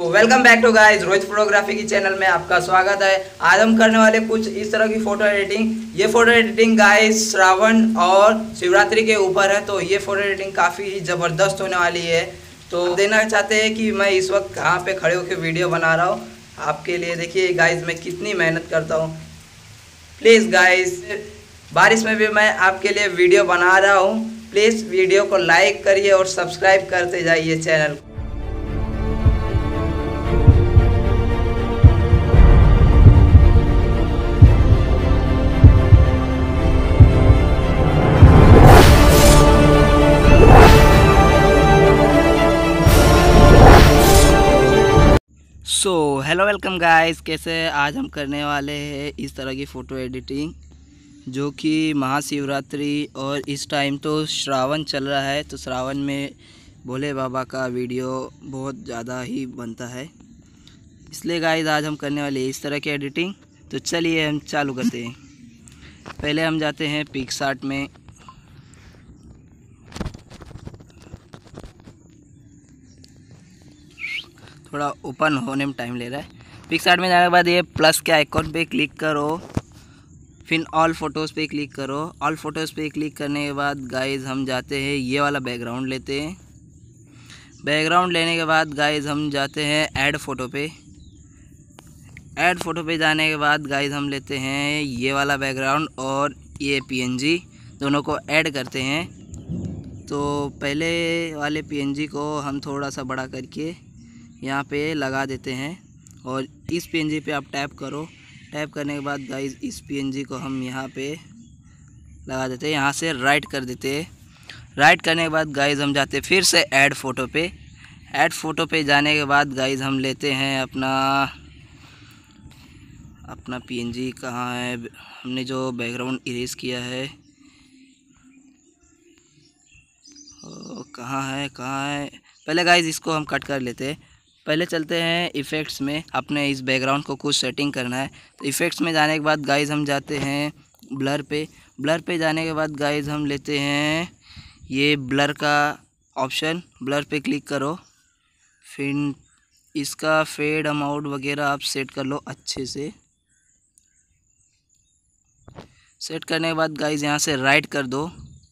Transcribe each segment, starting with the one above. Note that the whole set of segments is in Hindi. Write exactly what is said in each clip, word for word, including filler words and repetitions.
वेलकम बैक टू गाइस रोज फोटोग्राफी की चैनल में आपका स्वागत है। आज हम करने वाले कुछ इस तरह की फोटो एडिटिंग। ये फोटो एडिटिंग गाइस श्रावण और शिवरात्रि के ऊपर है, तो ये फोटो एडिटिंग काफ़ी ज़बरदस्त होने वाली है। तो देना चाहते हैं कि मैं इस वक्त कहाँ पे खड़े होकर वीडियो बना रहा हूँ आपके लिए। देखिए गाइस मैं कितनी मेहनत करता हूँ। प्लीज़ गाइस बारिश में भी मैं आपके लिए वीडियो बना रहा हूँ। प्लीज़ वीडियो को लाइक करिए और सब्सक्राइब करते जाइए चैनल को। सो हेलो वेलकम गाइस, कैसे आज हम करने वाले हैं इस तरह की फ़ोटो एडिटिंग जो कि महाशिवरात्रि और इस टाइम तो श्रावण चल रहा है। तो श्रावण में भोले बाबा का वीडियो बहुत ज़्यादा ही बनता है, इसलिए गाइस आज हम करने वाले हैं इस तरह की एडिटिंग। तो चलिए हम चालू करते हैं। पहले हम जाते हैं पिक्सार्ट में। थोड़ा ओपन होने में टाइम ले रहा है। पिक्सार्ट में जाने के बाद ये प्लस के आइकॉन पे क्लिक करो, फिर ऑल फोटोज़ पे क्लिक करो। ऑल फोटोज़ पे क्लिक करने के बाद गाइस हम जाते हैं ये वाला बैकग्राउंड लेते हैं। बैकग्राउंड लेने के बाद गाइस हम जाते हैं ऐड फ़ोटो पे। ऐड फ़ोटो पे जाने के बाद गाइस हम लेते हैं ये वाला बैकग्राउंड और ये पीएनजी, दोनों को ऐड करते हैं। तो पहले वाले पीएनजी को हम थोड़ा सा बड़ा करके यहाँ पे लगा देते हैं और इस पीएनजी पे आप टैप करो। टैप करने के बाद गाइस इस पीएनजी को हम यहाँ पे लगा देते हैं, यहाँ से राइट कर देते हैं। राइट करने के बाद गाइस हम जाते हैं फिर से ऐड फ़ोटो पे। ऐड फ़ोटो पे जाने के बाद गाइस हम लेते हैं अपना अपना पीएनजी कहाँ है, हमने जो बैकग्राउंड इरेज किया है कहाँ है कहाँ है पहले गाइस इसको हम कट कर लेते हैं। पहले चलते हैं इफ़ेक्ट्स में, अपने इस बैकग्राउंड को कुछ सेटिंग करना है। तो इफ़ेक्ट्स में जाने के बाद गाइस हम जाते हैं ब्लर पे। ब्लर पे जाने के बाद गाइस हम लेते हैं ये ब्लर का ऑप्शन। ब्लर पे क्लिक करो, फिर इसका फेड अमाउंट वगैरह आप सेट कर लो अच्छे से। सेट करने के बाद गाइस यहाँ से राइट कर दो,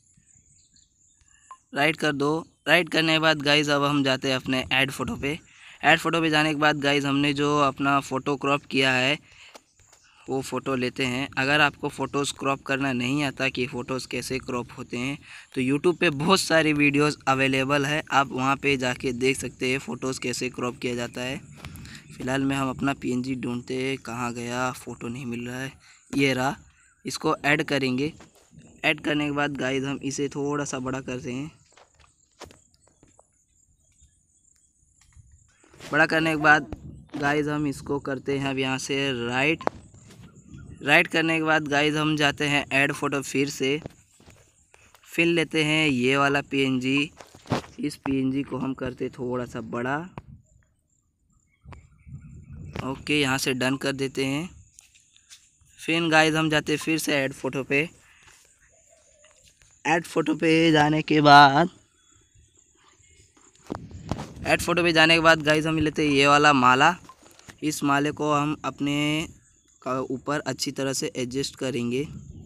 राइट कर दो। राइट करने के बाद गाइस अब हम जाते हैं अपने ऐड फ़ोटो पे। ऐड फ़ोटो पे जाने के बाद गाइस हमने जो अपना फ़ोटो क्रॉप किया है वो फ़ोटो लेते हैं। अगर आपको फ़ोटोज़ क्रॉप करना नहीं आता कि फ़ोटोज़ कैसे क्रॉप होते हैं तो यूट्यूब पे बहुत सारी वीडियोस अवेलेबल है, आप वहाँ पे जाके देख सकते हैं फ़ोटोज़ कैसे क्रॉप किया जाता है। फ़िलहाल में हम अपना पीएनजी ढूंढते हैं, कहाँ गया, फ़ोटो नहीं मिल रहा है। ये रहा, इसको ऐड करेंगे। ऐड करने के बाद गाइस हम इसे थोड़ा सा बड़ा करते हैं। बड़ा करने के बाद गाइस हम इसको करते हैं अब यहाँ से राइट। राइट करने के बाद गाइस हम जाते हैं ऐड फ़ोटो फिर से। फिर लेते हैं ये वाला पीएनजी। इस पीएनजी को हम करते थोड़ा सा बड़ा। ओके, यहाँ से डन कर देते हैं। फिर गाइस हम जाते हैं फिर से ऐड फ़ोटो पे। ऐड फ़ोटो पे जाने के बाद ऐड फ़ोटो पे जाने के बाद गाइस हम लेते हैं ये वाला माला। इस माले को हम अपने का ऊपर अच्छी तरह से एडजस्ट करेंगे।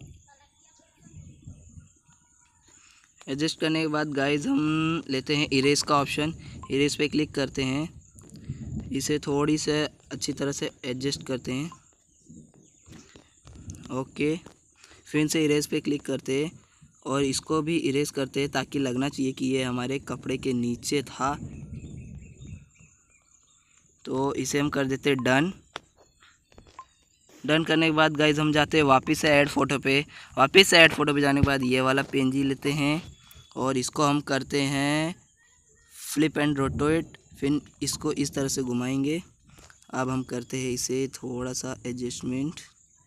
एडजस्ट करने के बाद गाइस हम लेते हैं इरेज का ऑप्शन। इरेज पे क्लिक करते हैं, इसे थोड़ी से अच्छी तरह से एडजस्ट करते हैं। ओके, फिर से इरेज पे क्लिक करते हैं और इसको भी इरेज करते हैं ताकि लगना चाहिए कि ये हमारे कपड़े के नीचे था। तो इसे हम कर देते डन। डन करने के बाद गाइस हम जाते हैं वापस से ऐड फ़ोटो पे। वापस से ऐड फ़ोटो पे जाने के बाद ये वाला पीएनजी लेते हैं और इसको हम करते हैं फ्लिप एंड रोटेट। फिर इसको इस तरह से घुमाएंगे। अब हम करते हैं इसे थोड़ा सा एडजस्टमेंट।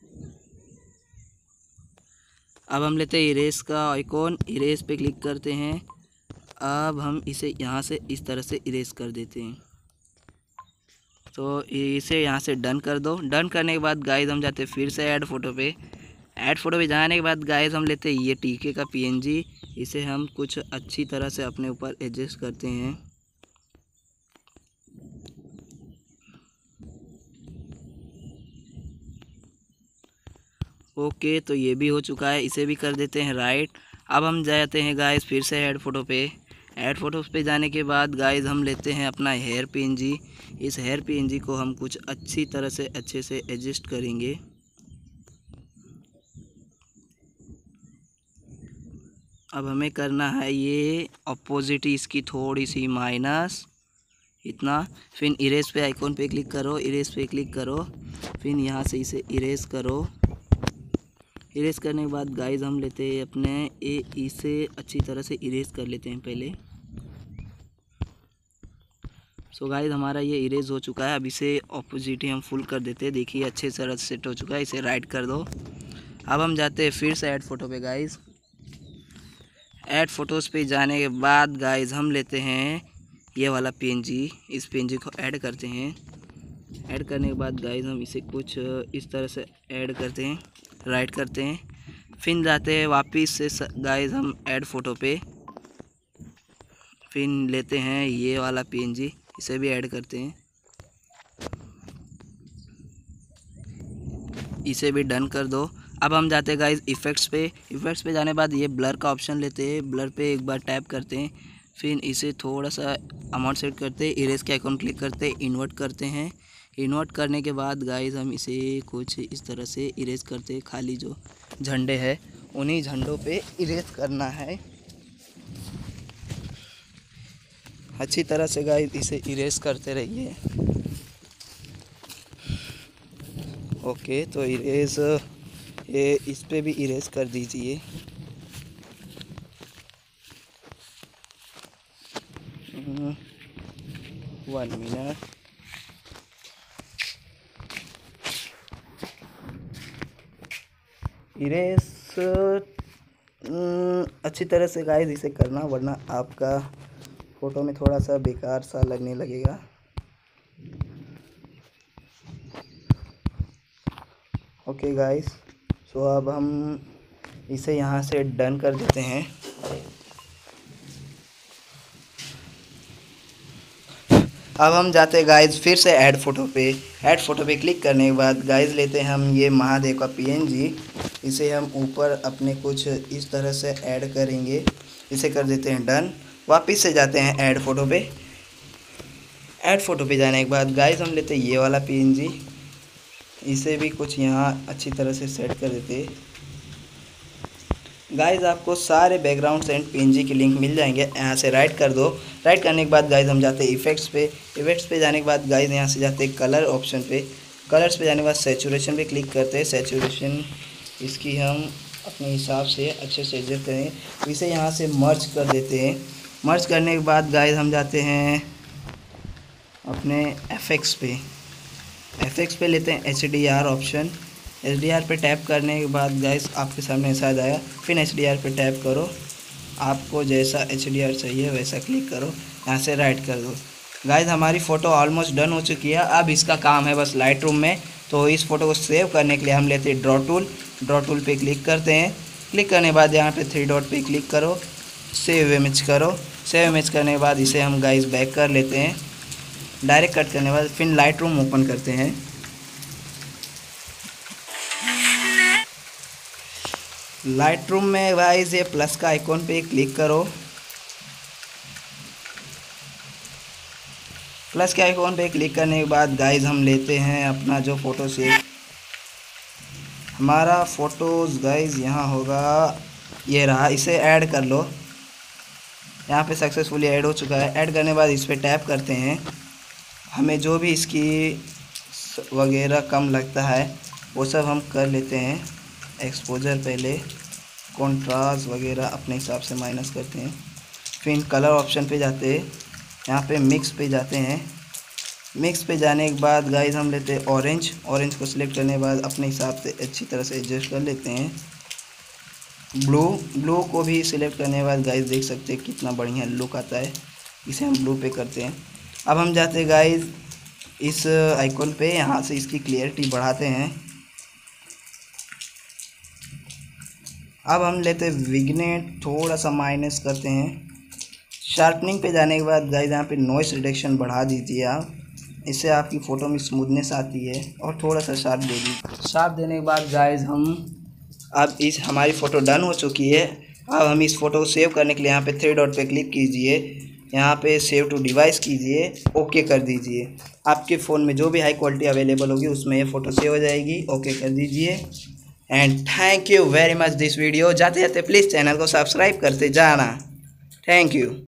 अब हम लेते हैं इरेज का आइकॉन। इरेज पे क्लिक करते हैं। अब हम इसे यहाँ से इस तरह से इरेज कर देते हैं। तो इसे यहाँ से डन कर दो। डन करने के बाद गाइस हम जाते हैं फिर से ऐड फ़ोटो पे। ऐड फ़ोटो पे जाने के बाद गाइस हम लेते हैं ये टीके का पीएनजी। इसे हम कुछ अच्छी तरह से अपने ऊपर एडजस्ट करते हैं। ओके, तो ये भी हो चुका है, इसे भी कर देते हैं राइट। अब हम जाते हैं गाइस फिर से ऐड फ़ोटो पे। ऐड फ़ोटोज़ पे जाने के बाद गाइस हम लेते हैं अपना हेयर पीएनजी। इस हेयर पीएनजी को हम कुछ अच्छी तरह से अच्छे से एडजस्ट करेंगे। अब हमें करना है ये अपोजिट इसकी थोड़ी सी माइनस इतना। फिर इरेज पे आइकॉन पे क्लिक करो, इरेज पे क्लिक करो, फिर यहाँ से इसे इरेज करो। इरेज करने के बाद गाइस हम लेते हैं अपने ए इसे अच्छी तरह से इरेज कर लेते हैं पहले। सो so गाइस हमारा ये इरेज हो चुका है। अब इसे ऑपोजिट ही हम फुल कर देते हैं। देखिए अच्छे तरह से सेट हो चुका है, इसे राइट कर दो। अब हम जाते हैं फिर से ऐड फ़ोटो पे गाइस। ऐड फ़ोटोज़ पे जाने के बाद गाइस हम लेते हैं ये वाला पीएनजी। इस पीएनजी को ऐड करते हैं। ऐड करने के बाद गाइस हम इसे कुछ इस तरह से ऐड करते हैं, राइट करते हैं। फिर जाते हैं वापस से गाइस हम ऐड फ़ोटो पे, फिर लेते हैं ये वाला पीएनजी, इसे भी ऐड करते हैं, इसे भी डन कर दो। अब हम जाते हैं गाइस इफ़ेक्ट्स पे। इफ़ेक्ट्स पे जाने के बाद ये ब्लर का ऑप्शन लेते हैं, ब्लर पे एक बार टैप करते हैं, फिर इसे थोड़ा सा अमाउंट सेट करते हैं, इरेज के आइकॉन क्लिक करते हैं, इन्वर्ट करते हैं। इन्वर्ट करने के बाद गाइस हम इसे कुछ इस तरह से इरेज करते हैं। खाली जो झंडे हैं उन्हीं झंडों पे इरेज करना है अच्छी तरह से गाइस, इसे इरेज करते रहिए। ओके, तो इरेज ये इस पे भी इरेज कर दीजिए। One minute. इरेज अच्छी तरह से गाइस इसे करना, वरना आपका फ़ोटो में थोड़ा सा बेकार सा लगने लगेगा। ओके गाइस, सो अब हम इसे यहाँ से डन कर देते हैं। अब हम जाते हैं गाइस फिर से ऐड फ़ोटो पे। ऐड फ़ोटो पे क्लिक करने के बाद गाइस लेते हैं हम ये महादेव का पीएनजी। इसे हम ऊपर अपने कुछ इस तरह से ऐड करेंगे, इसे कर देते हैं डन। वापस से जाते हैं ऐड फ़ोटो पे। ऐड फ़ोटो पे जाने के बाद गाइस हम लेते हैं ये वाला पीएनजी, इसे भी कुछ यहाँ अच्छी तरह से सेट कर देते हैं। गाइस आपको सारे बैकग्राउंड्स एंड पीएनजी की लिंक मिल जाएंगे, यहाँ से राइट कर दो। राइट करने के बाद गाइस हम जाते हैं इफेक्ट्स पे। इफेक्ट्स पे जाने के बाद गाइस यहाँ से जाते हैं कलर ऑप्शन पे। कलर्स पे जाने के बाद सैचुरेशन पे क्लिक करते हैं। सैचुरेशन इसकी हम अपने हिसाब से अच्छे से एडजस्ट करें, तो इसे यहाँ से मर्ज कर देते हैं। मर्ज करने के बाद गाइस हम जाते हैं अपने एफेक्ट्स पे। एफेक्ट्स पे लेते हैं H D R option. H D R पे टैप करने के बाद गाइस आपके सामने ऐसा आ जाएगा। फिर एच डी आर पे टैप करो, आपको जैसा एच डी आर चाहिए वैसा क्लिक करो, यहाँ से राइट कर दो। गाइस हमारी फ़ोटो ऑलमोस्ट डन हो चुकी है। अब इसका काम है बस लाइट रूम में। तो इस फ़ोटो को सेव करने के लिए हम लेते हैं ड्रॉ टूल। ड्रॉ टूल पे क्लिक करते हैं। क्लिक करने के बाद यहाँ पे थ्री डॉट पे क्लिक करो, सेव इमेज करो। सेव इमेज करने के बाद इसे हम गाइस बैक कर लेते हैं। डायरेक्ट कट करने के बाद फिर लाइट रूम ओपन करते हैं। लाइट रूम में गाइस ये प्लस का आइकॉन पे क्लिक करो। प्लस के आइकॉन पे क्लिक करने के बाद गाइस हम लेते हैं अपना जो फ़ोटो सेव। हमारा फ़ोटोज़ गाइस यहाँ होगा, ये रहा, इसे ऐड कर लो। यहाँ पे सक्सेसफुली ऐड हो चुका है। ऐड करने के बाद इस पर टैप करते हैं। हमें जो भी इसकी वगैरह कम लगता है वो सब हम कर लेते हैं। एक्सपोजर पहले, कॉन्ट्रास्ट वगैरह अपने हिसाब से माइनस करते हैं। फिर कलर ऑप्शन पे जाते हैं, यहाँ पे मिक्स पे जाते हैं। मिक्स पे जाने के बाद गाइस हम लेते हैं ऑरेंज। ऑरेंज को सिलेक्ट करने के बाद अपने हिसाब से अच्छी तरह से एडजस्ट कर लेते हैं। ब्लू ब्लू को भी सिलेक्ट करने के बाद गाइस देख सकते हैं कितना बढ़िया लुक आता है। इसे हम ब्लू पे करते हैं। अब हम जाते हैं गाइस इस आइकॉन पे, यहाँ से इसकी क्लियरिटी बढ़ाते हैं। अब हम लेते हैं विग्नेट, थोड़ा सा माइनस करते हैं। शार्पनिंग पे जाने के बाद गाइस यहाँ पे नॉइस रिडक्शन बढ़ा दीजिए आप, इससे आपकी फ़ोटो में स्मूथनेस आती है। और थोड़ा सा शार्प दे दीजिए। शार्प देने के बाद गाइस हम अब इस हमारी फ़ोटो डन हो चुकी है। अब हम इस फ़ोटो को सेव करने के लिए यहाँ पे थ्री डॉट पे क्लिक कीजिए, यहाँ पे सेव टू डिवाइस कीजिए, ओके कर दीजिए। आपके फ़ोन में जो भी हाई क्वालिटी अवेलेबल होगी उसमें ये फ़ोटो सेव हो जाएगी। ओके कर दीजिए and thank you very much this video. जाते जाते प्लीज़ चैनल को सब्सक्राइब करते जाना। Thank you.